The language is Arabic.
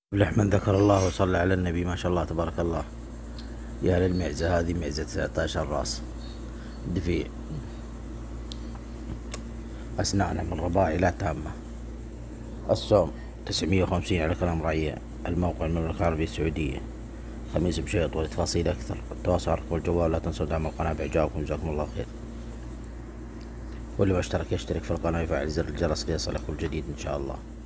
ولحمن ذكر الله وصلى على النبي، ما شاء الله تبارك الله. يا للمعزة، هذه معزة 19 راس دفيع، أسنانها من رباعي لا تامة. السوم 950 على كلام رعية. الموقع المملكة العربية السعودية. خميس بشيط. ولتفاصيل أكثر التواصل على رقم الجوال. لا تنسوا دعم القناة بإعجابكم، جزاكم الله خير. واللي ما اشترك يشترك في القناة ويفعل زر الجرس ليصلك كل جديد إن شاء الله.